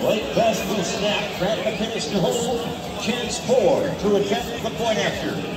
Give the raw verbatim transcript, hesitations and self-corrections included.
Blake Best will snap. Brad McKinnis to hold. Chance Ford to attempt the point after.